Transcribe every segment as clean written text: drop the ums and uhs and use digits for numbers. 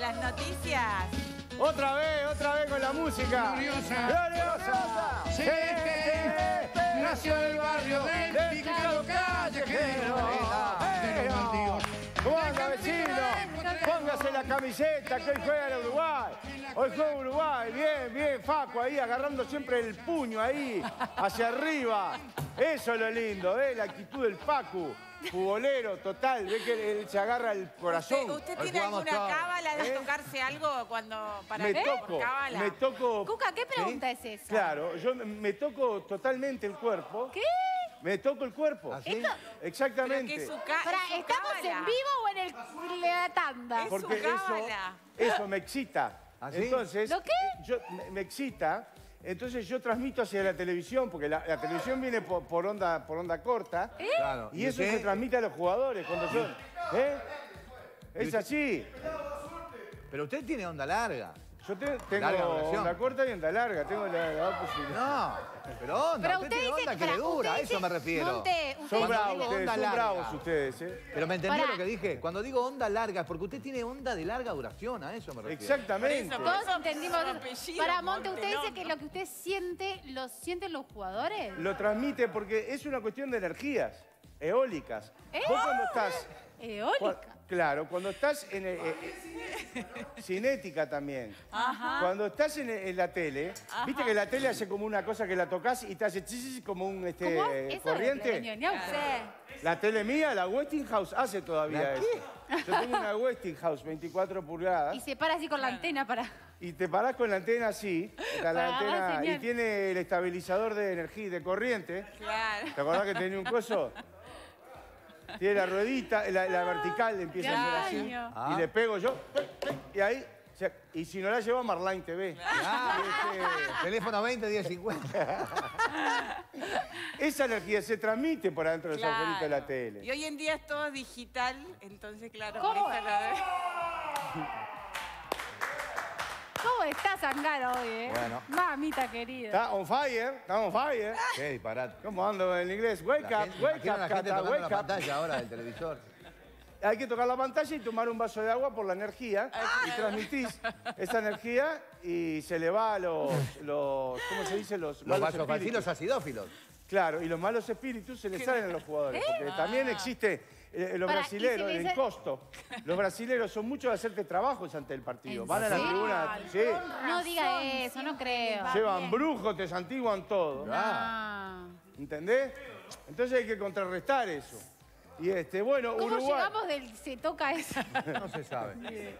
las noticias. Otra vez con la música. Gloriosa. Celeste nació en el barrio del picado callejero. ¿Cómo anda, vecino? Póngase la camiseta que hoy juega el Uruguay. Hoy juega Uruguay. Bien, bien, Facu ahí agarrando siempre el puño ahí, hacia arriba. Eso es lo lindo, ¿eh? La actitud del Facu. Futbolero, total. Ve que él se agarra el corazón. ¿Usted tiene alguna cábala de tocarse algo cuando para Me toco. Cuca, ¿qué pregunta es esa? Claro, yo me toco totalmente el cuerpo. ¿Qué? Me toco el cuerpo. ¿Así? Exactamente. Pará, ¿estamos en vivo o en la tanda? Es Porque su cábala. eso me excita. ¿Así? Entonces, ¿Lo qué? me excita. Entonces yo transmito hacia la televisión, porque la televisión viene por onda corta. Claro. Y eso se transmite a los jugadores cuando son. Es así. Pero usted tiene onda larga. Yo tengo Larga duración. onda corta y onda larga. Tengo la posibilidad. No, pero onda. Pero usted usted tiene dice onda que le dura, a eso me refiero. Monte, usted Son dice- bravos digo ustedes, onda son larga. bravos ustedes, ¿eh? Pero me entendió Pará. lo que dije. Cuando digo onda larga es porque usted tiene onda de larga duración, a eso me refiero. Exactamente. Por eso. Todos entendimos. Su apellido, Para Monte, ¿usted dice Montelongo. que lo que usted siente, lo sienten los jugadores? Lo transmite porque es una cuestión de energías eólicas. Vos cuando estás... Eólica. Claro, cuando estás en... cinética también. Ajá. Cuando estás en la tele, viste que la tele hace como una cosa que la tocas y te hace chis como un ¿Cómo? Eso es corriente. de ñoñauca. La tele mía, la Westinghouse, hace todavía ¿La eso. Yo tengo una Westinghouse 24 pulgadas Y se para así con la antena para... y te parás con la antena así, está la Para dar antena, señal. y tiene el estabilizador de energía y de corriente. Claro. ¿Te acordás que tenía un coso? Tiene la ruedita, la vertical, empieza a hacer así. Claro. Y le pego yo, y ahí, y si no la llevo a Marline TV. Teléfono 20 10 50. Esa energía se transmite por adentro de los Claro. agujeritos de la tele. Y hoy en día es todo digital, entonces, claro, ¿Cómo? por eso ¿Cómo está Zangaro hoy, Bueno. Mamita querida. Está on fire, está on fire. Qué disparate. ¿Cómo ando en inglés? Wake up, wake Imagino a up, la gente Cata, tocando wake la up. pantalla ahora del televisor. Hay que tocar la pantalla y tomar un vaso de agua por la energía y transmitís esa energía y se le va a los ¿cómo se dice? Los Los malos vasovacilos espíritus. acidófilos. Claro, y los malos espíritus se le salen a los jugadores. Porque también existe los Pará, brasileros, y se le el sa- costo. Los brasileros son muchos de hacerte trabajos ante el partido. ¿En Van a la serio? tribuna, sí, No diga eso, no creo. llevan brujos, te santiguan todo. Ah. ¿Entendés? Entonces hay que contrarrestar eso. Y bueno, ¿Cómo Uruguay. llegamos del se toca eso? No se sabe.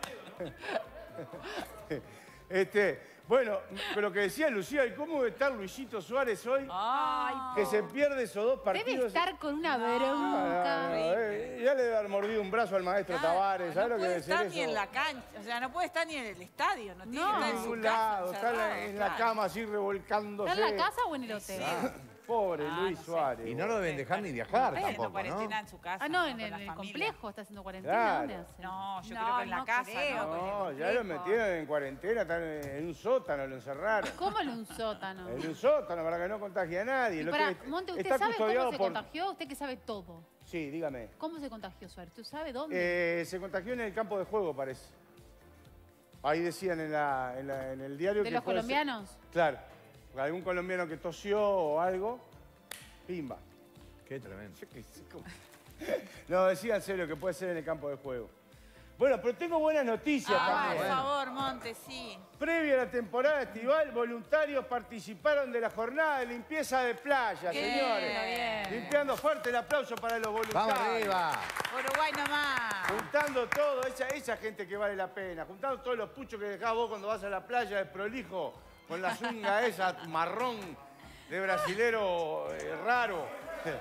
Bueno, lo que decía Lucía, ¿y cómo debe estar Luisito Suárez hoy? Ay, Que se pierde esos dos Debe partidos. estar con una Ah, bronca. ya le debe haber mordido un brazo al maestro Tavares. ¿Sabes no lo que puede debe ser estar eso? ni en la cancha, o sea, no puede estar ni en el estadio, no tiene que No. estar En en su ningún casa. lado, está encerrado, en la claro. cama así revolcándose. ¿Está en la casa o en el hotel? Pobre Luis no sé. Suárez. Y no lo deben dejar ni viajar Está haciendo tampoco, cuarentena ¿no? en su casa. Ah, no, ¿no? en Con el, la en el familia. complejo está haciendo cuarentena. Claro. ¿Dónde hace? No, yo No, creo que en la no casa, creo. ¿no? No, ya lo metieron en cuarentena, están en un sótano, lo encerraron. ¿Cómo en un sótano? En un sótano para que no contagie a nadie. Y Lo para, que Monte, ¿usted está sabe cómo custodiado se por- contagió? Usted que sabe todo. Sí, dígame. ¿Cómo se contagió Suárez? ¿Tú sabes dónde? Se contagió en el campo de juego, parece. Ahí decían en el diario ¿De que los puede ser- colombianos? Claro. Algún colombiano que tosió o algo, pimba. Qué tremendo. Yo qué sé cómo. No, decía en serio que puede ser en el campo de juego. Bueno, pero tengo buenas noticias Ah, también. por favor, Monte, sí. Previo a la temporada estival, voluntarios participaron de la jornada de limpieza de playa, Bien, señores. bien. Limpiando fuerte el aplauso para los voluntarios. ¡Vamos arriba! Uruguay nomás. Juntando todo, esa gente que vale la pena. Juntando todos los puchos que dejás vos cuando vas a la playa de prolijo, con la zunga esa marrón de brasilero raro.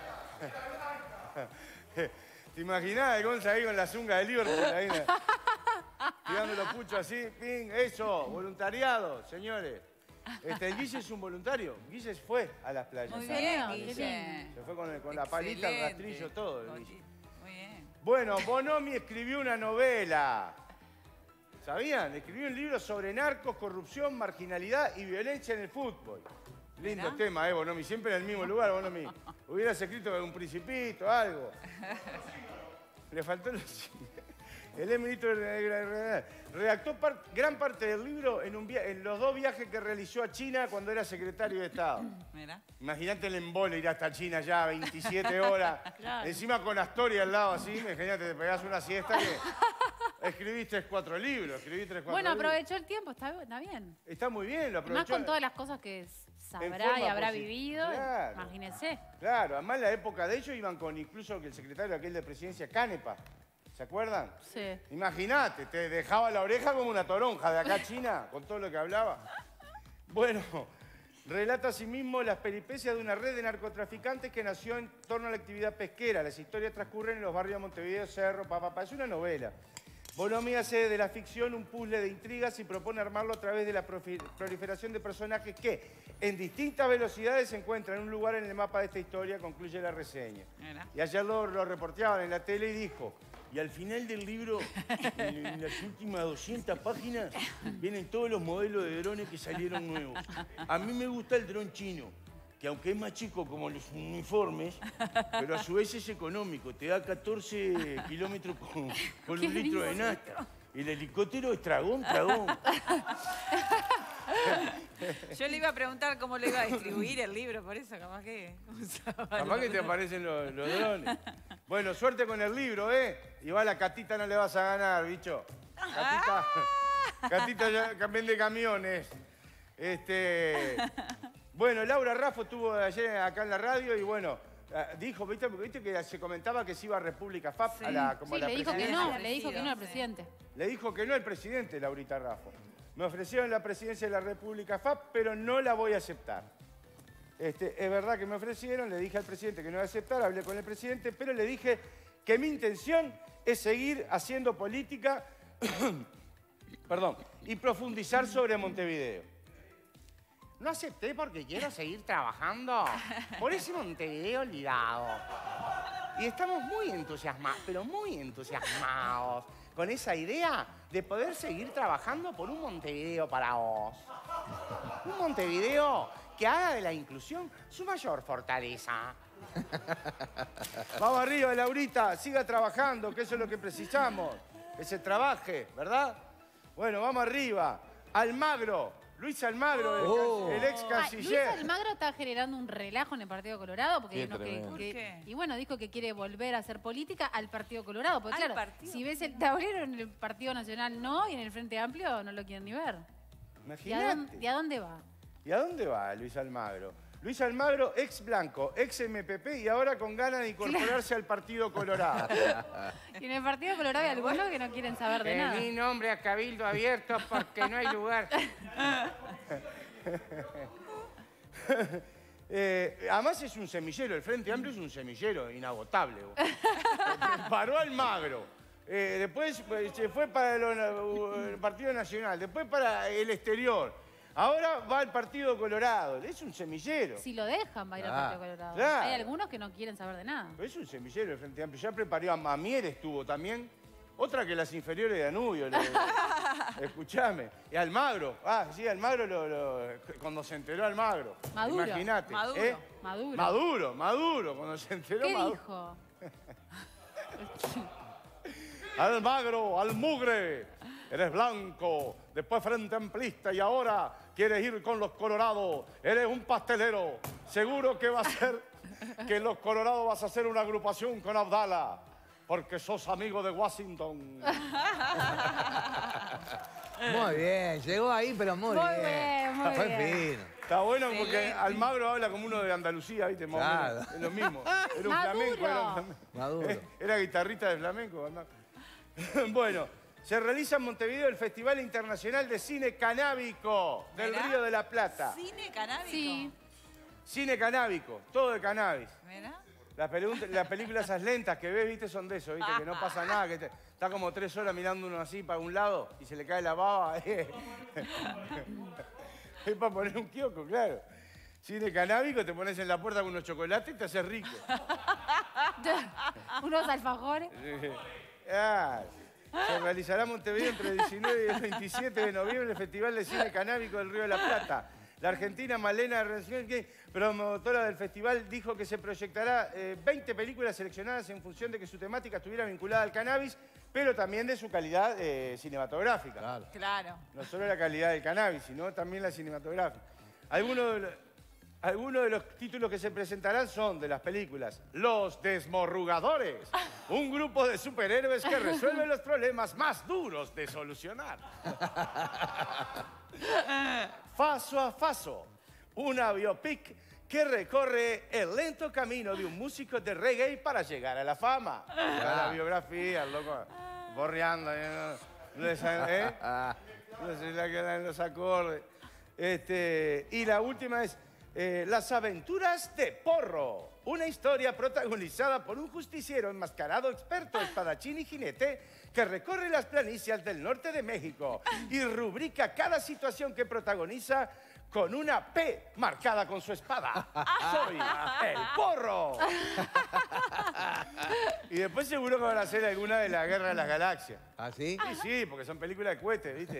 ¿Te imaginás el Gonza ahí con la zunga de Liverpool? Ahí, tirando los puchos así, ping, eso, voluntariado, señores. El Guille es un voluntario. Guille fue a las playas. Muy ¿sabes? bien, Qué Guille. Se fue con la palita, el Excelente. rastrillo, todo. el Guille. Muy bien. Bueno, Bonomi escribió una novela. ¿Sabían? Escribió un libro sobre narcos, corrupción, marginalidad y violencia en el fútbol. Lindo tema, Bonomi. Siempre en el mismo lugar, Bonomi. Hubieras escrito un Principito, algo. Le faltó lo siguiente. El ex ministro redactó gran parte del libro en los 2 viajes que realizó a China cuando era secretario de Estado. Mira. Imagínate el embole ir hasta China ya, 27 horas. Claro. Encima con Astoria al lado así, imagínate, te pegás una siesta que escribiste 4 libros. Bueno, aprovechó el tiempo, está bien. Está muy bien, lo Más aprovechó. con todas las cosas que En sabrá forma y habrá positiva. vivido. Claro. Imagínese. Claro, además en la época de ellos iban con incluso que el secretario aquel de presidencia, Canepa. ¿Se acuerdan? Sí. Imagínate, te dejaba la oreja como una toronja de acá a China, con todo lo que hablaba. Bueno, relata asimismo las peripecias de una red de narcotraficantes que nació en torno a la actividad pesquera. Las historias transcurren en los barrios de Montevideo, Cerro, papá. Es una novela. Bonomi hace de la ficción un puzzle de intrigas y propone armarlo a través de la proliferación de personajes que, en distintas velocidades, se encuentran en un lugar en el mapa de esta historia, concluye la reseña. Mira. Y ayer lo reporteaban en la tele y dijo, y al final del libro, en las últimas 200 páginas, vienen todos los modelos de drones que salieron nuevos. A mí me gusta el dron chino, que aunque es más chico como los uniformes, pero a su vez es económico. Te da 14 kilómetros con un litro de nafta. El helicóptero es tragón. Yo le iba a preguntar cómo le iba a distribuir el libro, por eso capaz que... Capaz que te aparecen los drones. Bueno, suerte con el libro, ¿eh? Igual a Catita no le vas a ganar, bicho. Catita ya vende camiones. Bueno, Laura Raffo estuvo ayer acá en la radio y bueno, dijo, ¿viste que se comentaba que se iba a República FAP? Sí. A la Le dijo que no, le dijo que no al Sí. presidente. Le dijo que no el presidente, Laurita Raffo. Me ofrecieron la presidencia de la República FAP, pero no la voy a aceptar. Es verdad que me ofrecieron, le dije al presidente que no iba a aceptar, hablé con el presidente, pero le dije que mi intención es seguir haciendo política y profundizar sobre Montevideo. No acepté porque quiero seguir trabajando por ese Montevideo olvidado. Y estamos muy entusiasmados, pero muy entusiasmados con esa idea de poder seguir trabajando por un Montevideo para vos. Un Montevideo que haga de la inclusión su mayor fortaleza. Vamos arriba, Laurita, siga trabajando, que eso es lo que precisamos. Que se trabaje, ¿verdad? Bueno, vamos arriba. Almagro. Luis Almagro, el ex canciller. Luis Almagro está generando un relajo en el Partido Colorado porque Qué tremendo. ¿Por qué? y bueno, dijo que quiere volver a hacer política al Partido Colorado. Porque ¿Al claro, Partido? si ves el tablero en el Partido Nacional no y en el Frente Amplio no lo quieren ni ver. Imagínate. ¿Y a dónde va? ¿Y a dónde va Luis Almagro? Luis Almagro, ex blanco, ex MPP y ahora con ganas de incorporarse al Partido Colorado. Y en el Partido Colorado hay algunos que no quieren saber de nada. Mi nombre a Cabildo Abierto porque no hay lugar. Además es un semillero, el Frente Amplio es un semillero inagotable. Paró Almagro, después se fue para el Partido Nacional, después para el exterior. Ahora va al Partido Colorado. Es un semillero. Si lo dejan, va a ir al Partido Colorado. claro. Hay algunos que no quieren saber de nada. Es un semillero el Frente Amplio. Ya preparó a Mier, estuvo también. Otra que las inferiores de Danubio. Escuchame. Y Almagro. Sí, Almagro cuando se enteró Almagro. Maduro. Imagínate. Maduro. Maduro. Cuando se enteró ¿Qué Maduro. dijo? Almagro, Almugre. Eres blanco, después Frente Amplista y ahora quieres ir con los Colorados. Eres un pastelero. Seguro que va a ser que en los Colorados vas a hacer una agrupación con Abdala. Porque sos amigo de Washington. Muy bien, llegó ahí, pero muy bien. Muy Fue bien. fino. Está bueno porque Almagro habla como uno de Andalucía, ¿viste? Más o menos. Es lo mismo. Era un flamenco. Maduro. Era guitarrista de flamenco. Almagro. Bueno, se realiza en Montevideo el Festival Internacional de Cine Canábico del Mirá. Río de la Plata. ¿Cine canábico? Sí. Cine canábico, todo de cannabis. Mira. Las películas esas lentas que ves, ¿viste? Son de eso, ¿viste? Que no pasa nada, que está como 3 horas mirando uno así para un lado y se le cae la baba. Es para poner un kiosco, claro. Cine canábico, te pones en la puerta con unos chocolates y te haces rico. Unos alfajores. Se realizará en Montevideo entre el 19 y el 27 de noviembre el Festival de Cine Canábico del Río de la Plata. La argentina Malena Renzinski, promotora del festival, dijo que se proyectará 20 películas seleccionadas en función de que su temática estuviera vinculada al cannabis, pero también de su calidad cinematográfica. Claro. Claro. No solo la calidad del cannabis, sino también la cinematográfica. Algunos de los títulos que se presentarán son de las películas Los Desmorrugadores, un grupo de superhéroes que resuelve los problemas más duros de solucionar. Faso a Faso, una biopic que recorre el lento camino de un músico de reggae para llegar a la fama. La biografía, el loco, borreando, no se le quedan los acordes. Y la última es Las aventuras de Porro, una historia protagonizada por un justiciero enmascarado, experto, espadachín y jinete que recorre las planicies del norte de México y rubrica cada situación que protagoniza con una P marcada con su espada. ¡Soy el Porro! Y después seguro que van a hacer alguna de la Guerra de las Galaxias. ¿Ah, sí? Sí, sí, porque son películas de cohetes, ¿viste?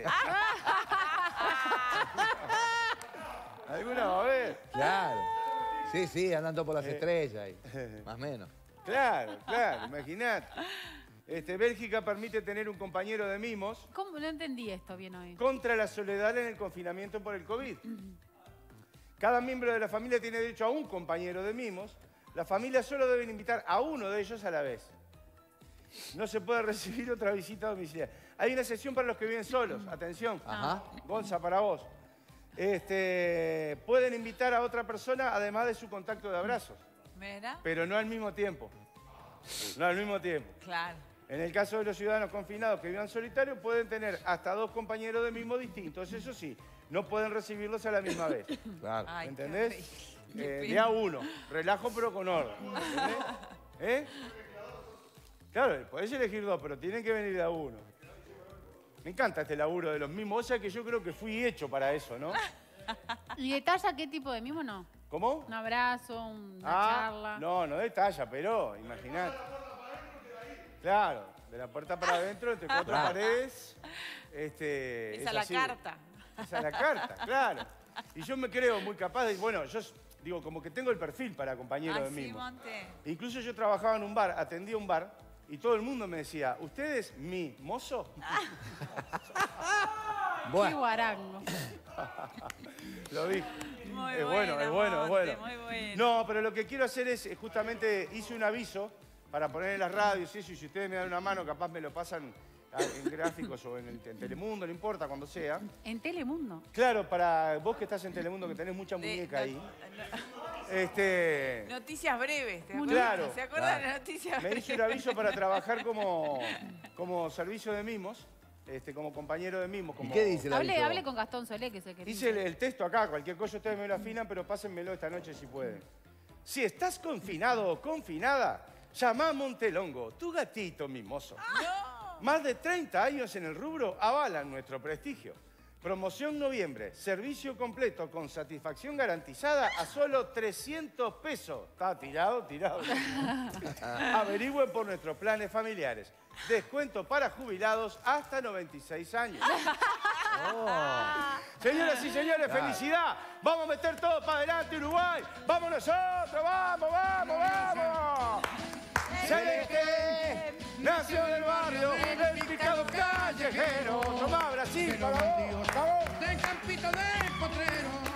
¿Alguna va a ver? Claro. Sí, sí, andando por las estrellas, más o menos. Claro, claro, imagínate. Bélgica permite tener un compañero de mimos ¿Cómo? No entendí esto bien hoy. contra la soledad en el confinamiento por el COVID. Cada miembro de la familia tiene derecho a un compañero de mimos. Las familias solo deben invitar a uno de ellos a la vez. No se puede recibir otra visita domiciliaria. Hay una sesión para los que viven solos. Atención. Ajá. Gonza, para vos. Pueden invitar a otra persona además de su contacto de abrazos, ¿Mira? pero no al mismo tiempo. No al mismo tiempo. Claro. En el caso de los ciudadanos confinados que vivan solitarios, pueden tener hasta 2 compañeros de mimo distintos. Eso sí, no pueden recibirlos a la misma vez. Claro. Ay, qué ¿Entendés? horrible. De a uno. Relajo pero con orden. ¿Entendés? Claro, podés elegir 2, pero tienen que venir de a uno. Me encanta este laburo de los mimos. O sea que yo creo que fui hecho para eso, ¿no? ¿Y de talla qué tipo de mimo no? ¿Cómo? Un abrazo, una charla. No de talla, pero imagínate. Claro, de la puerta para adentro, entre 4 paredes. Esa es es la así. carta. Esa es la carta, claro. Y yo me creo muy capaz de, bueno, yo digo, como que tengo el perfil para compañero de Así, mimo. Monte. Incluso yo trabajaba en un bar, atendía un bar, y todo el mundo me decía, ¿usted es mi mozo? Qué Bueno, guarango. Lo dije. Muy Es bueno, buena, es bueno, es Monte, bueno. muy buena. No, pero lo que quiero hacer es, justamente, hice un aviso para poner en las radios y eso, y si ustedes me dan una mano, capaz me lo pasan en gráficos o en Telemundo, no importa, cuando sea. En Telemundo. Claro, para vos que estás en Telemundo, que tenés mucha De- muñeca no- ahí. Noticias breves, ¿te acuerdas? Claro. ¿Se acuerdan de noticias Me breves? hice un aviso para trabajar como servicio de mimos, como compañero de mimos. ¿y Como... qué dice la Hable con Gastón Solé, que es el que Hice el texto acá, cualquier cosa ustedes me lo afinan, pero pásenmelo esta noche si pueden. Si estás confinado o confinada, llama a Montelongo, tu gatito mimoso. Más de 30 años en el rubro avalan nuestro prestigio. Promoción noviembre, servicio completo con satisfacción garantizada a solo 300 pesos. Está tirado. Averigüen por nuestros planes familiares. Descuento para jubilados hasta 96 años. Señoras y señores, felicidad. Vamos a meter todo para adelante, Uruguay. Vamos nosotros, vamos. Celeste nació del barrio, el picado callejero. Tomá, Brasil, para vos. De Campito del Potrero.